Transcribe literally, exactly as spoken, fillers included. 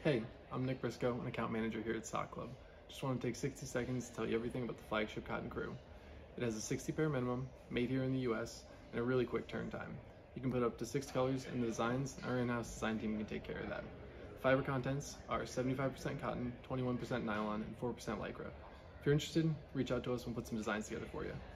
Hey, I'm Nick Briscoe, an account manager here at Sock Club. Just want to take sixty seconds to tell you everything about the Flagship Cotton Crew. It has a sixty pair minimum, made here in the U S, and a really quick turn time. You can put up to six colors in the designs, and our in-house design team can take care of that. Fiber contents are seventy-five percent cotton, twenty-one percent nylon, and four percent Lycra. If you're interested, reach out to us and we'll put some designs together for you.